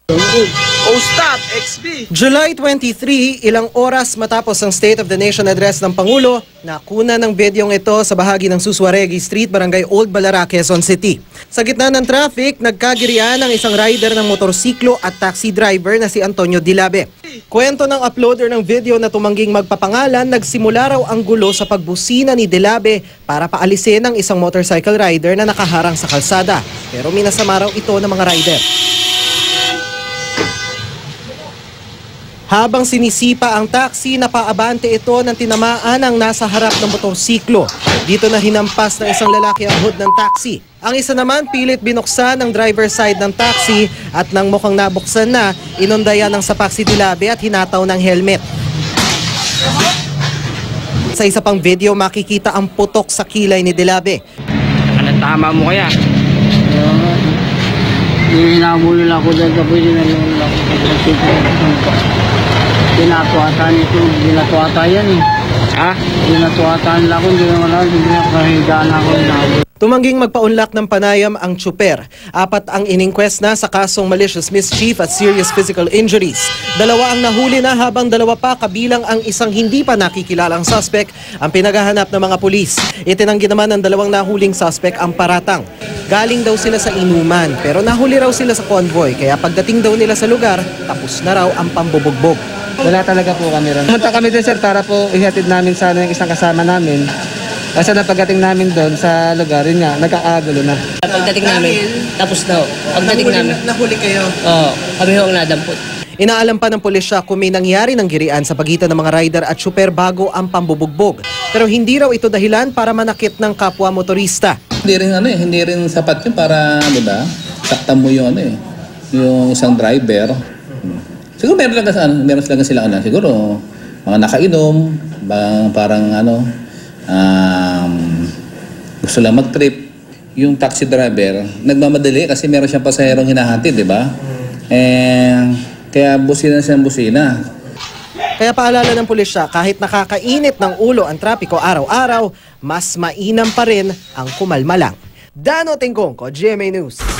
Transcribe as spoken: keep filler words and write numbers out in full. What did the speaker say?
Oh, stop! X B! July twenty-three, ilang oras matapos ang State of the Nation address ng Pangulo, nakuna ng bidyong ito sa bahagi ng Suswaregi Street, Barangay Old Balara, Quezon City. Sa gitna ng traffic, nagkagirian ang isang rider ng motorsiklo at taxi driver na si Antonio Dilabe. Kwento ng uploader ng video na tumangging magpapangalan, nagsimula raw ang gulo sa pagbusina ni Dilabe para paalisin ang isang motorcycle rider na nakaharang sa kalsada. Pero minasama raw ito ng mga rider. Habang sinisipa ang taxi, napaabante ito ng tinamaan ang nasa harap ng motorsiklo. Dito na hinampas ng isang lalaki ang hood ng taxi. Ang isa naman pilit binuksan ng driver side ng taxi at nang mukhang nabuksan na, inundayan ng sapak si Dilabe at hinataw ng helmet. Sa isa pang video, makikita ang putok sa kilay ni Dilabe. Ano tama mo kaya? Hinabulil ako dahil kapwede na yung pinatuatan ito, pinatuata yan eh. Ha? Pinatuatan lang ako, hindi naman ako, hindi na kahigaan ako. Tumangging magpaunlak ng panayam ang tsuper. Apat ang iningquest na sa kasong malicious mischief at serious physical injuries. Dalawa ang nahuli na habang dalawa pa kabilang ang isang hindi pa nakikilalang suspect ang pinaghahanap ng mga pulis. Itinanggi naman ng dalawang nahuling suspect ang paratang. Galing daw sila sa inuman pero nahuli raw sila sa convoy kaya pagdating daw nila sa lugar, tapos na raw ang pambubugbog. Wala talaga po kami ron. Pumunta kami doon sir para po ihatid namin sana yung isang kasama namin. Kasi na pagdating namin doon sa lugar, yun nga, nagkakagulo na. Pagdating namin, tapos na. Pagdating nahuli, namin. Nahuli kayo? Oo, kami ho ang nadampot. Inaalam pa ng pulisya kung may nangyari ng girian sa pagitan ng mga rider at tsuper bago ang pambubugbog. Pero hindi raw ito dahilan para manakit ng kapwa motorista. Hindi rin ano eh, hindi rin sapat yun para, di ba, saktan mo yung ano eh, yung isang driver. Siguro meron lang ano, meron lang sila ano, siguro mga nakainom, bang parang ano, um, gusto lang mag-trip. Yung taxi driver, nagmamadali kasi meron siyang pasaherong hinahatid, di ba? Eh, kaya busina siyang busina. Kaya paalala ng pulisya, kahit nakakainit ng ulo ang trapiko araw-araw, mas mainam pa rin ang kumalma lang. Dano Tingkong ko, G M A News.